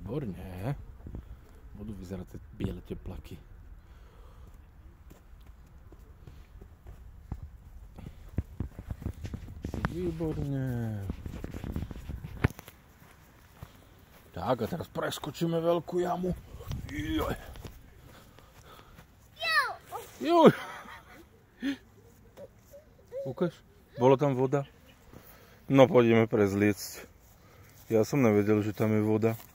Výborne. Budú vyzerať tie biele teplaky. Výborne. Tak a teraz preskočíme veľkú jamu. Joj. Joj. Ukáž, bola tam voda? No poďme prezliecť. Ja som nevedel, že tam je voda.